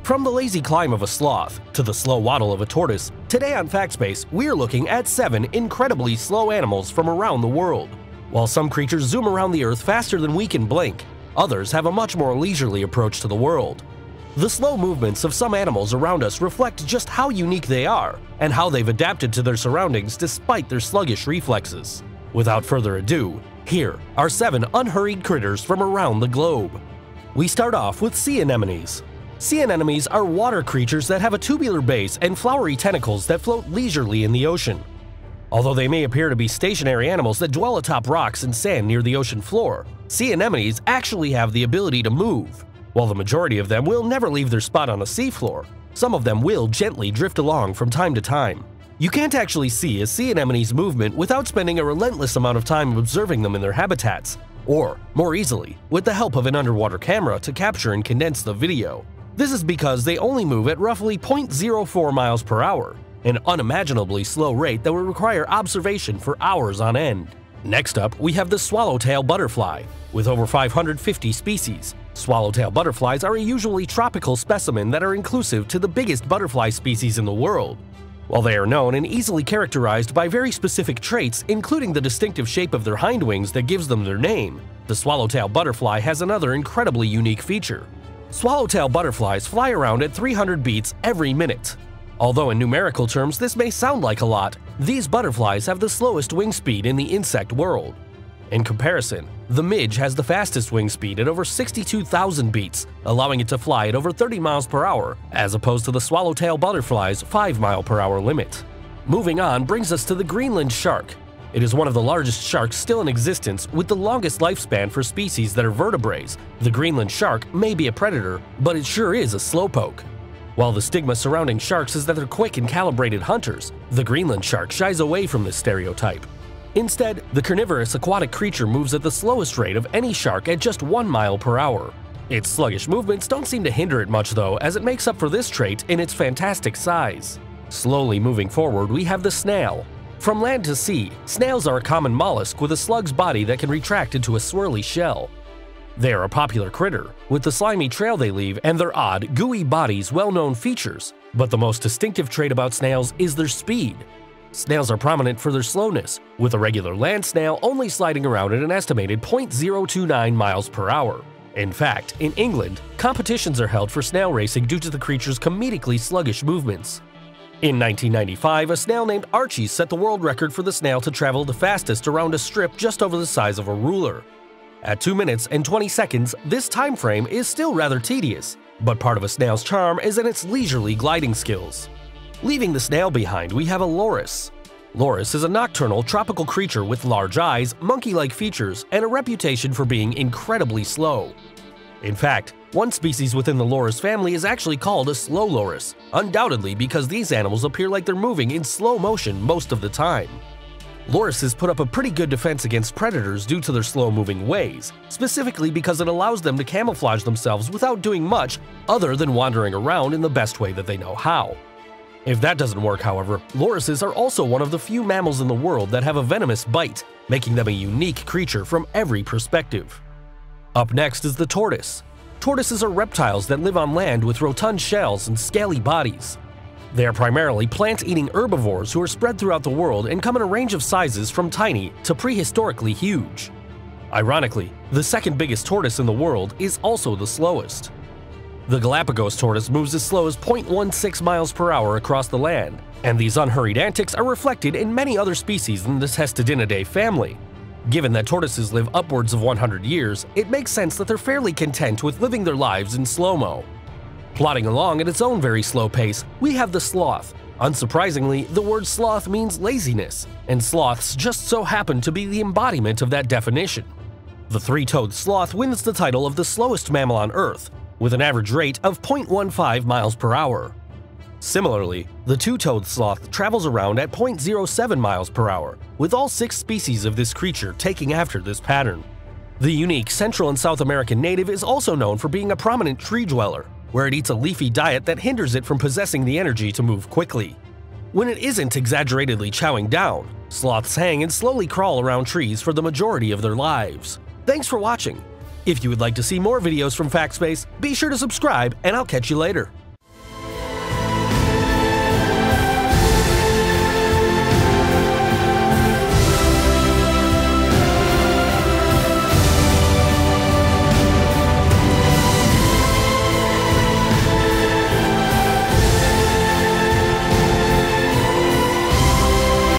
From the lazy climb of a sloth to the slow waddle of a tortoise, today on FactSpace, we're looking at 7 incredibly slow animals from around the world. While some creatures zoom around the Earth faster than we can blink, others have a much more leisurely approach to the world. The slow movements of some animals around us reflect just how unique they are and how they've adapted to their surroundings despite their sluggish reflexes. Without further ado, here are 7 unhurried critters from around the globe. We start off with sea anemones. Sea anemones are water creatures that have a tubular base and flowery tentacles that float leisurely in the ocean. Although they may appear to be stationary animals that dwell atop rocks and sand near the ocean floor, sea anemones actually have the ability to move. While the majority of them will never leave their spot on the seafloor, some of them will gently drift along from time to time. You can't actually see a sea anemone's movement without spending a relentless amount of time observing them in their habitats, or, more easily, with the help of an underwater camera to capture and condense the video. This is because they only move at roughly 0.04 miles per hour, an unimaginably slow rate that would require observation for hours on end. Next up, we have the swallowtail butterfly. With over 550 species, swallowtail butterflies are a usually tropical specimen that are inclusive to the biggest butterfly species in the world. While they are known and easily characterized by very specific traits, including the distinctive shape of their hindwings that gives them their name, the swallowtail butterfly has another incredibly unique feature. Swallowtail butterflies fly around at 300 beats every minute. Although in numerical terms this may sound like a lot, these butterflies have the slowest wing speed in the insect world. In comparison, the midge has the fastest wing speed at over 62,000 beats, allowing it to fly at over 30 miles per hour, as opposed to the swallowtail butterfly's 5-mile-per-hour limit. Moving on brings us to the Greenland shark. It is one of the largest sharks still in existence, with the longest lifespan for species that are vertebrates. The Greenland shark may be a predator, but it sure is a slowpoke. While the stigma surrounding sharks is that they're quick and calibrated hunters, the Greenland shark shies away from this stereotype. Instead, the carnivorous aquatic creature moves at the slowest rate of any shark at just 1 mile per hour. Its sluggish movements don't seem to hinder it much though, as it makes up for this trait in its fantastic size. Slowly moving forward, we have the snail. From land to sea, snails are a common mollusk with a slug's body that can retract into a swirly shell. They are a popular critter, with the slimy trail they leave and their odd, gooey bodies well-known features, but the most distinctive trait about snails is their speed. Snails are prominent for their slowness, with a regular land snail only sliding around at an estimated 0.029 miles per hour. In fact, in England, competitions are held for snail racing due to the creature's comedically sluggish movements. In 1995, a snail named Archie set the world record for the snail to travel the fastest around a strip just over the size of a ruler. At 2 minutes and 20 seconds, this time frame is still rather tedious, but part of a snail's charm is in its leisurely gliding skills. Leaving the snail behind, we have a loris. Loris is a nocturnal, tropical creature with large eyes, monkey-like features, and a reputation for being incredibly slow. In fact, one species within the loris family is actually called a slow loris, undoubtedly because these animals appear like they're moving in slow motion most of the time. Lorises put up a pretty good defense against predators due to their slow-moving ways, specifically because it allows them to camouflage themselves without doing much other than wandering around in the best way that they know how. If that doesn't work, however, lorises are also one of the few mammals in the world that have a venomous bite, making them a unique creature from every perspective. Up next is the tortoise. Tortoises are reptiles that live on land with rotund shells and scaly bodies. They are primarily plant-eating herbivores who are spread throughout the world and come in a range of sizes from tiny to prehistorically huge. Ironically, the second biggest tortoise in the world is also the slowest. The Galapagos tortoise moves as slow as 0.16 miles per hour across the land, and these unhurried antics are reflected in many other species in the Testudinidae family. Given that tortoises live upwards of 100 years, it makes sense that they're fairly content with living their lives in slow-mo. Plodding along at its own very slow pace, we have the sloth. Unsurprisingly, the word sloth means laziness, and sloths just so happen to be the embodiment of that definition. The three-toed sloth wins the title of the slowest mammal on Earth, with an average rate of 0.15 miles per hour. Similarly, the two-toed sloth travels around at 0.07 miles per hour, with all 6 species of this creature taking after this pattern. The unique Central and South American native is also known for being a prominent tree dweller, where it eats a leafy diet that hinders it from possessing the energy to move quickly. When it isn't exaggeratedly chowing down, sloths hang and slowly crawl around trees for the majority of their lives. Thanks for watching. If you would like to see more videos from FactSpace, be sure to subscribe and I'll catch you later.